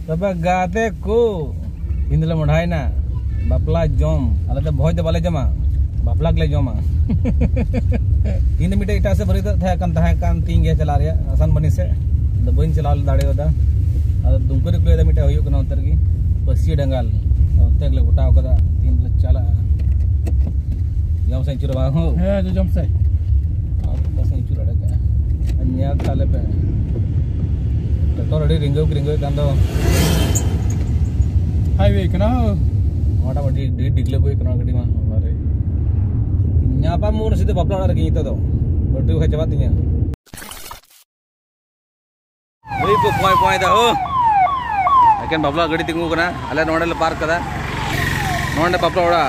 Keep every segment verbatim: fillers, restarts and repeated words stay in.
तब गाते को हिंदले मढ़ाइना बापला जम आले तो भोज बाले जमा बापला के जमा इन मिटे इटा से भरी था कन था कन तीन गे चला रे आसान बनी से द बइन चला दाड़े वदा अद दुंकर को मिटे होयो कना उतर की पसी डंगाल उतर ले गोटा कदा तीन ले चला जम से चुरा बा हो हे जो जम से अब बस चुरा रे का अन्या ताले पे तो रेडी रिंगो रिंगो कान दो हाईवे कना मोटा मोटी डी डिगले को कना गडी मा मारे न्यापा मोन सीधे बापला रे की तो बटू है जवा तिया ओई को पॉय पॉय दा हो एकेन बापला गडी तिंगु कना अले नोडे ले पार्क कदा नोडे बापला ओड़ा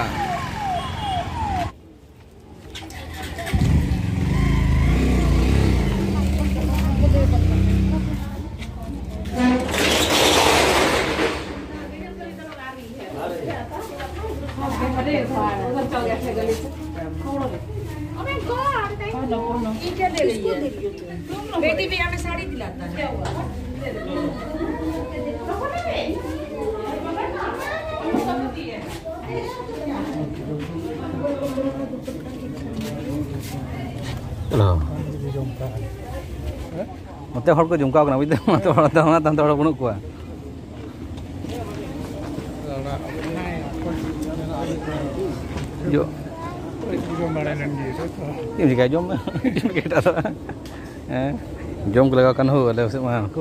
बेटी भी हमें साड़ी दिलाता है चलो मते हड़ को जुमका कना बुझते मते हड़ ता ता हड़ बनु को जो ini kayak jom, kita tuh, eh, jom kelega kan ho, ada semua aku.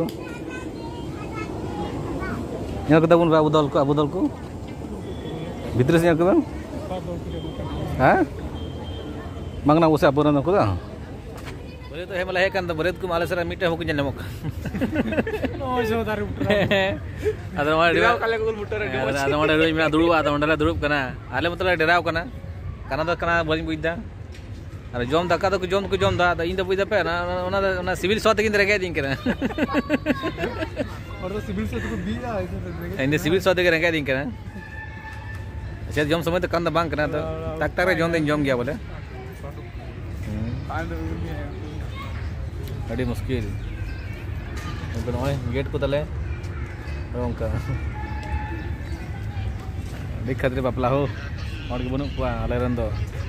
Yang kita pun Abu Dalku, Abu Dalku, bitrisnya aku bang, hah? Mangna usah apuran aku dah. Boleh tuh hemal hekan tuh berit ku malas era mita hukum jenak mok. Oh, saudara putra. Ada mana dia? Kalau aku putra dia. Ada mana dia? Mina dulu, ada mana dia dulu kena. Ale mutlak derau kena. Karena tu kena banyak buida. Ada jom tak ada ku jom ku jom dah. Ada ini buida pe. Na na na civil swat kita regay ding kena. Orang civil swat tu biya. Ini civil swat kita regay ding kena. Saya jom semua tu kan dah bang kena tu. Tak tak jom ding jom gaya boleh. Ada muskil. Mungkin orang gate ku tale. Orang ka. Dekat dia bapla ho. और के बनु को आले रंदो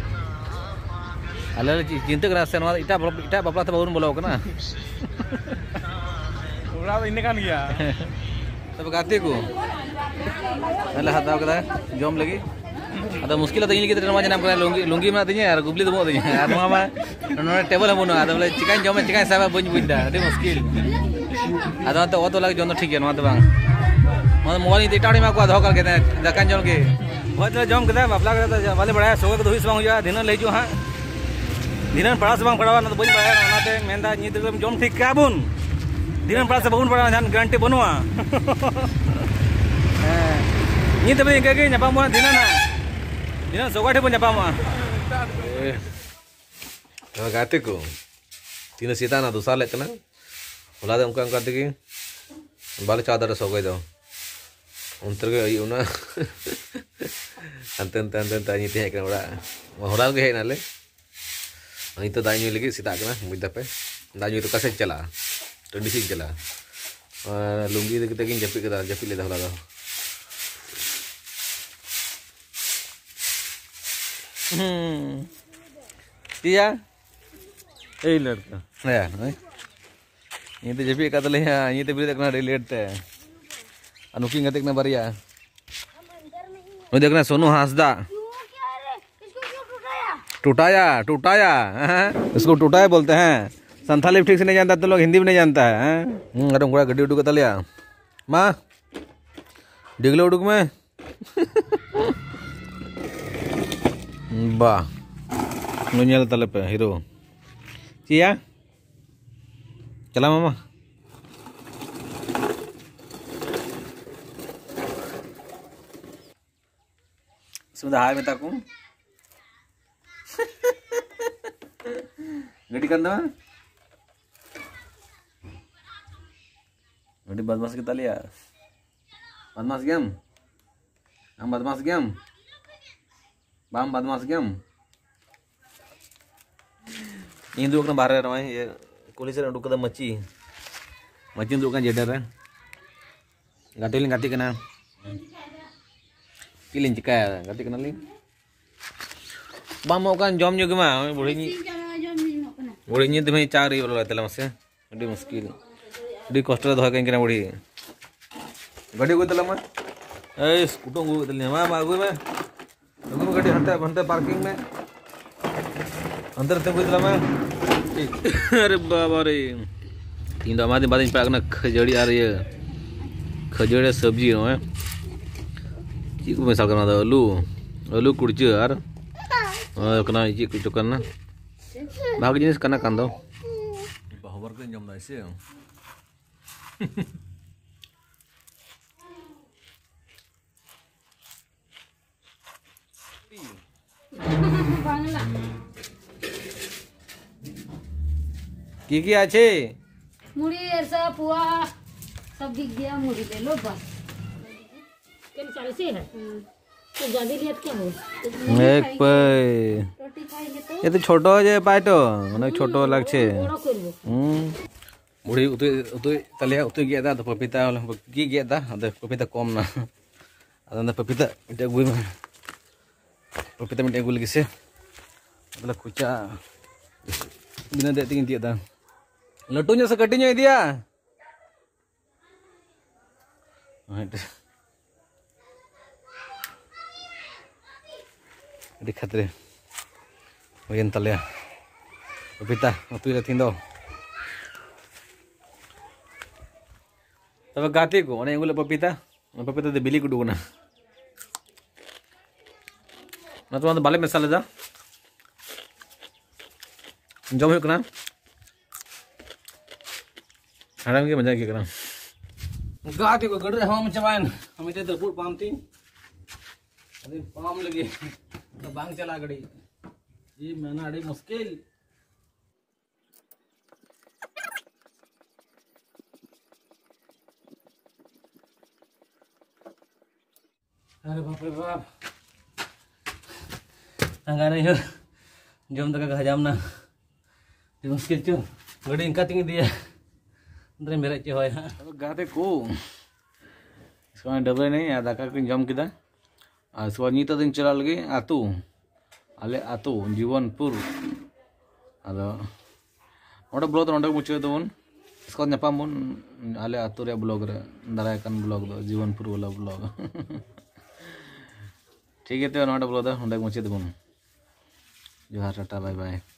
आले चिंता करा से नवा इटा इटा बापला त बाउन बोलाव कना ओरा इने कान गया तब गाते को आले हताव कदा जम लगी अदा मुश्किल त इनी के नवा जना करा लुंगी लुंगी मा दिnya यार गुबली दमो दिnya यार मामा नोने टेबल हमनो आदा बोले चिकन जम चिकन साबा बन बुइदा अति मुश्किल आदा त ओतो लाग जन ठीक है नवा त बांग मन मोबाइल इ टाड़ी मा को धो कर के दकान जन के बहुत जम कदा बापला कदा वाले बड़ा सोग तो हिस बांग हुआ दिन ले जो हां दिन पड़ा से बांग पड़ावा न तो बई बड़ा नाते मेंदा नी तो जम ठीक का बुन दिन पड़ा से बाउन पड़ा जान गारंटी बनवा नी तो बई के के न्यापा मो दिन ना दिन सोगाठे बन न्यापा मा तो गाते को तीन सीता ना दूसरा ले कना होला दे उनका करते की बाले चादर सोगै दो उनतर के उना अंतन अंतन तानी ते कना बड़ा होला के है नाले अनि तो दाई लगी सीता कना बुझदा पे दाई तो कसे चला टंडी सिंह चला लुंगी दे किन जपी कदा जपी ले होला दो हम्म तिया ए लड़का या ये तो जपी का तले ये तो बिरे देखना रिलेट है अनुकी गते ना बरिया वो देखना सोनू हासदा टूटाया टूटाया इसको टूटाया बोलते हैं संथाली ठीक से नहीं जानता तो लोग हिंदी में नहीं जानता है अरे घोड़ा गड्डी उडू का तलिया माँ डिगले उडूक में वाह मुझे तले पे हीरो चिया चला मामा सुधा हाय में ताकू गड्डी कंदा गड्डी बदमाश के तलिया बदमाश गेम हम बदमाश गेम बाम बदमाश गेम इन दो बाहर रहा ये कुली से उड़क मची मची दुकान जेडर Gati ling gati kena. Kilin cika gati kena ling. Bang mau kan jom juga mah, boleh ni. Boleh ni tu macam cari orang lah telah masih. Ada muskil. Di coastal tu hakan kena boleh. Gadi gue telah mah. Eh, skutung gue telah mah, mah gue mah. Gue gadi hantar hantar parking mah. Hantar tu gue telah mah. अरे बाबा रे तीन दामाद बाद में पाकना खजड़ी आ रही है खजड़ी सब्जी है चीकू मिसाल करना था आलू आलू कुड़चे यार और कना चीक कुछ करना भाग जिनिस करना कांदो बाहर के जम ना इसे की की आछे मुड़ी ऐसा पुआ सब दिख गया मुड़ी ले लो बस कल चालीस है तो ज्यादा लिया क्या हो एक पे रोटी खाएंगे तो ये तो छोटो हो जाए पाटो মানে ছোট লাগছে बड़ा করব হুম মুড়ি উতে উতে তালে উতে গিয়া দা পপিতা কি গিয়া দা আদে পপিতা কম না আদে পপিতা এটা গুই মা পপিতা মিটা গুল গিছে আদে কুচা बिना दे तीन दिया था लट्टूnya sekatinya dia di khatre bagian talia pepita waktu itu tindo tapi gati ko mana yang gula pepita pepita de bili kudu na na tuan balik mesal aja jom yuk na haram ke manja ke kena gati ko gede hama mencawain hami te terput pam tin adi pam lagi तो बांग चला गड़ी ये मैंने अड़ी मुश्किल अरे बाप रे बाप अंगारे हो जम तक हजाम ना ये मुश्किल चो गड़ी इनका तिंग दिया अंदर मेरे चे होया गाते को इसको डबल नहीं आधा का जम किदा Suami itu yang celal lagi atu, ale atu Jiwanpur, ada, orang blog tu orang muncul tu pun, sekarang nyapa pun ale atu ya blog re, narayakan blog tu Jiwanpur wala blog, ठीक है तो orang blog tu orang muncul tu pun, Johar tata bye bye.